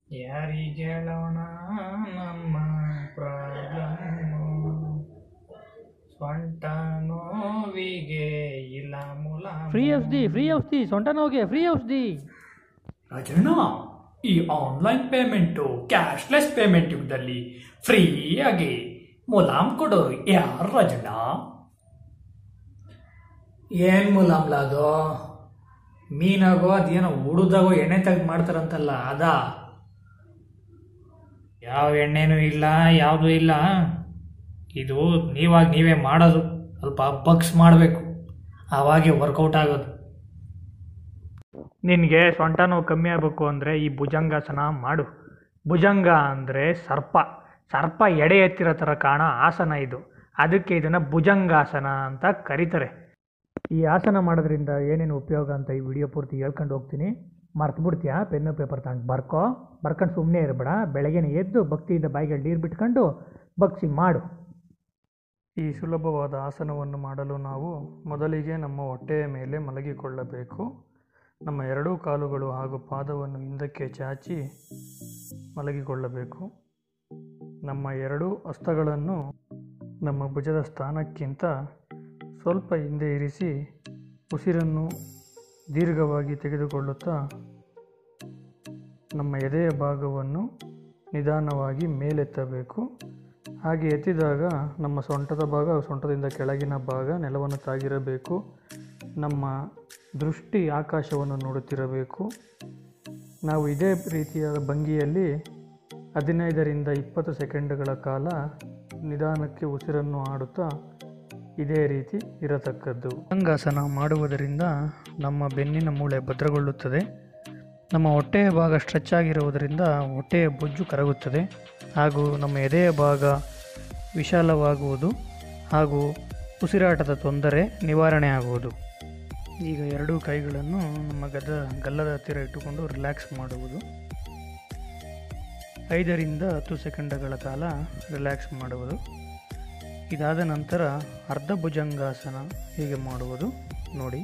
ಯಾರಿಗೆ ಹೇಳೋಣ ನಮ್ಮ ಪ್ರಾಬ್ಲಮ್ಮು, ಸೊಂಟ ನೋವಿಗೆ ಇಲ್ಲ ಮೂಲ. ಫ್ರೀ ಔಷಧಿ ಸೊಂಟ ನೋವಿಗೆ ಫ್ರೀ ಔಷಧಿ. ರಾಜಣ್ಣ, ಈ ಆನ್ಲೈನ್ ಪೇಮೆಂಟು ಕ್ಯಾಶ್ಲೆಸ್ ಪೇಮೆಂಟ್ ಯುಗದಲ್ಲಿ ಫ್ರೀಯಾಗಿ ಮುಲಾಮ್ ಕೊಡು ಯಾರು ರಾಜಣ್ಣ? ಏನು ಮುಲಾಮ್ಲ ಅದು? ಮೀನಾಗೋ ಅದೇನೋ ಉಡುದಾಗೋ ಎಣ್ಣೆ ತೆಗೆದು ಮಾಡ್ತಾರಂತಲ್ಲ ಅದಾ? ಯಾವ ಎಣ್ಣೆನೂ ಇಲ್ಲ, ಯಾವುದೂ ಇಲ್ಲ. ಇದು ನೀವೇ ಮಾಡೋದು. ಸ್ವಲ್ಪ ಬಗ್ಸ್ ಮಾಡಬೇಕು, ಆವಾಗೆ ವರ್ಕೌಟ್ ಆಗೋದು. ನಿನಗೆ ಸೊಂಟ ನೋವು ಕಮ್ಮಿ ಆಗಬೇಕು ಅಂದರೆ ಈ ಭುಜಂಗಾಸನ ಮಾಡು. ಭುಜಂಗ ಅಂದರೆ ಸರ್ಪ ಎಡೆ ಎತ್ತಿರೋ ಥರ ಕಾಣೋ ಆಸನ ಇದು. ಅದಕ್ಕೆ ಇದನ್ನು ಭುಜಂಗಾಸನ ಅಂತ ಕರೀತಾರೆ. ಈ ಆಸನ ಮಾಡೋದ್ರಿಂದ ಏನೇನು ಉಪಯೋಗ ಅಂತ ಈ ವಿಡಿಯೋ ಪೂರ್ತಿ ಹೇಳ್ಕೊಂಡು ಹೋಗ್ತೀನಿ. ಮರ್ತುಬಿಡ್ತೀಯಾ? ಪೆನ್ನು ಪೇಪರ್ ತಗೊಂಡು ಬರ್ಕೊಂಡು ಸುಮ್ಮನೆ ಇರಬೇಡ. ಬೆಳಗ್ಗೆನೇ ಎದ್ದು ಭಕ್ತಿಯಿಂದ ಬಾಯಿಗೆ ನೀರು ಬಿಟ್ಕೊಂಡು ಬಗ್ಸಿ ಮಾಡು. ಈ ಸುಲಭವಾದ ಆಸನವನ್ನು ಮಾಡಲು ನಾವು ಮೊದಲಿಗೆ ನಮ್ಮ ಹೊಟ್ಟೆಯ ಮೇಲೆ ಮಲಗಿಕೊಳ್ಳಬೇಕು. ನಮ್ಮ ಎರಡೂ ಕಾಲುಗಳು ಹಾಗೂ ಪಾದವನ್ನು ಹಿಂದಕ್ಕೆ ಚಾಚಿ ಮಲಗಿಕೊಳ್ಳಬೇಕು. ನಮ್ಮ ಎರಡೂ ಹಸ್ತಗಳನ್ನು ನಮ್ಮ ಭುಜದ ಸ್ಥಾನಕ್ಕಿಂತ ಸ್ವಲ್ಪ ಹಿಂದೆ ಇರಿಸಿ ಉಸಿರನ್ನು ದೀರ್ಘವಾಗಿ ತೆಗೆದುಕೊಳ್ಳುತ್ತಾ ನಮ್ಮ ಎದೆಯ ಭಾಗವನ್ನು ನಿಧಾನವಾಗಿ ಮೇಲೆತ್ತಬೇಕು. ಹಾಗೆ ಎತ್ತಿದಾಗ ನಮ್ಮ ಸೊಂಟದಿಂದ ಕೆಳಗಿನ ಭಾಗ ನೆಲವನ್ನು ತಾಗಿರಬೇಕು. ನಮ್ಮ ದೃಷ್ಟಿ ಆಕಾಶವನ್ನು ನೋಡುತ್ತಿರಬೇಕು. ನಾವು ಇದೇ ರೀತಿಯಾದ ಭಂಗಿಯಲ್ಲಿ 15ರಿಂದ 20 ಸೆಕೆಂಡ್ಗಳ ಕಾಲ ನಿಧಾನಕ್ಕೆ ಉಸಿರನ್ನು ಆಡುತ್ತಾ ಇದೇ ರೀತಿ ಇರತಕ್ಕದ್ದು. ಭುಜಂಗಾಸನ ಮಾಡುವುದರಿಂದ ನಮ್ಮ ಬೆನ್ನಿನ ಮೂಳೆ ಭದ್ರಗೊಳ್ಳುತ್ತದೆ. ನಮ್ಮ ಹೊಟ್ಟೆಯ ಭಾಗ ಸ್ಟ್ರೆಚ್ ಆಗಿರುವುದರಿಂದ ಹೊಟ್ಟೆಯ ಬೊಜ್ಜು ಕರಗುತ್ತದೆ ಹಾಗೂ ನಮ್ಮ ಎದೆಯ ಭಾಗ ವಿಶಾಲವಾಗುವುದು ಹಾಗೂ ಉಸಿರಾಟದ ತೊಂದರೆ ನಿವಾರಣೆ ಆಗುವುದು. ಈಗ ಎರಡೂ ಕೈಗಳನ್ನು ನಮ್ಮ ಗಲ್ಲದ ಹತ್ತಿರ ಇಟ್ಟುಕೊಂಡು ರಿಲ್ಯಾಕ್ಸ್ ಮಾಡುವುದು. 5ರಿಂದ 10 ಸೆಕೆಂಡ್ಗಳ ಕಾಲ ರಿಲ್ಯಾಕ್ಸ್ ಮಾಡುವುದು. ಇದಾದ ನಂತರ ಅರ್ಧ ಭುಜಂಗಾಸನ ಹೀಗೆ ಮಾಡುವುದು ನೋಡಿ.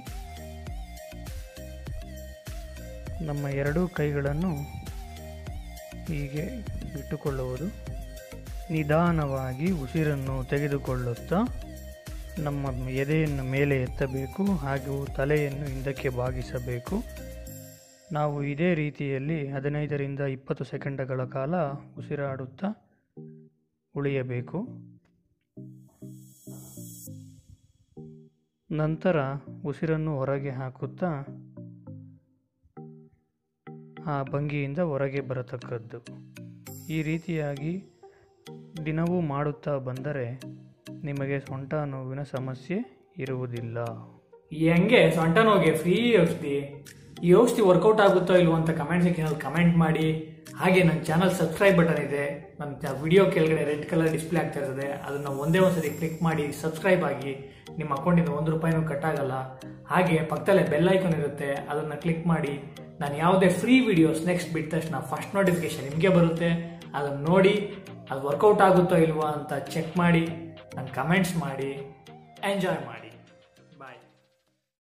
ನಮ್ಮ ಎರಡೂ ಕೈಗಳನ್ನು ಹೀಗೆ ಇಟ್ಟುಕೊಳ್ಳುವುದು. ನಿಧಾನವಾಗಿ ಉಸಿರನ್ನು ತೆಗೆದುಕೊಳ್ಳುತ್ತಾ ನಮ್ಮ ಎದೆಯನ್ನು ಮೇಲೆ ಎತ್ತಬೇಕು ಹಾಗೂ ತಲೆಯನ್ನು ಹಿಂದಕ್ಕೆ ಬಾಗಿಸಬೇಕು. ನಾವು ಇದೇ ರೀತಿಯಲ್ಲಿ 15ರಿಂದ 20 ಸೆಕೆಂಡ್ಗಳ ಕಾಲ ಉಸಿರಾಡುತ್ತಾ ಉಳಿಯಬೇಕು. ನಂತರ ಉಸಿರನ್ನು ಹೊರಗೆ ಹಾಕುತ್ತಾ ಆ ಭಂಗಿಯಿಂದ ಹೊರಗೆ ಬರತಕ್ಕದ್ದು. ಈ ರೀತಿಯಾಗಿ ದಿನವೂ ಮಾಡುತ್ತಾ ಬಂದರೆ ನಿಮಗೆ ಸೊಂಟ ನೋವಿನ ಸಮಸ್ಯೆ ಇರುವುದಿಲ್ಲ. ಹೆಂಗೆ ಸೊಂಟ ನೋವಿಗೆ ಫ್ರೀ ಔಷಧಿ? ಈ ಔಷಧಿ ವರ್ಕೌಟ್ ಆಗುತ್ತೋ ಇಲ್ವೋ ಅಂತ ಕಮೆಂಟ್ ಸೆಕ್ಷನಲ್ಲಿ ಕಮೆಂಟ್ ಮಾಡಿ. ಹಾಗೆ ನನ್ನ ಚಾನಲ್ ಸಬ್ಸ್ಕ್ರೈಬ್ ಬಟನ್ ಇದೆ, ನನ್ನ ವಿಡಿಯೋ ಕೆಳಗಡೆ ರೆಡ್ ಕಲರ್ ಡಿಸ್ಪ್ಲೇ ಆಗ್ತಾ ಇರ್ತದೆ. ಅದನ್ನು ಒಂದೇ ಒಂದ್ಸತಿ ಕ್ಲಿಕ್ ಮಾಡಿ ಸಬ್ಸ್ಕ್ರೈಬ್ ಆಗಿ. ನಿಮ್ಮ ಅಕೌಂಟಿಂದ ₹1 ಕಟ್ ಆಗಲ್ಲ. ಹಾಗೆ ಪಕ್ಕದಲ್ಲೇ ಬೆಲ್ ಐಕಾನ್ ಇರುತ್ತೆ, ಅದನ್ನು ಕ್ಲಿಕ್ ಮಾಡಿ. ನಾನು ಯಾವುದೇ ಫ್ರೀ ವಿಡಿಯೋಸ್ ನೆಕ್ಸ್ಟ್ ಬಿಟ್ಟ ತಕ್ಷಣ ಫಸ್ಟ್ ನೋಟಿಫಿಕೇಶನ್ ನಿಮಗೆ ಬರುತ್ತೆ. ಅದನ್ನು ನೋಡಿ ಅದು ವರ್ಕೌಟ್ ಆಗುತ್ತೋ ಇಲ್ವೋ ಅಂತ ಚೆಕ್ ಮಾಡಿ, ನನ್ನ ಕಮೆಂಟ್ಸ್ ಮಾಡಿ, ಎಂಜಾಯ್ ಮಾಡಿ.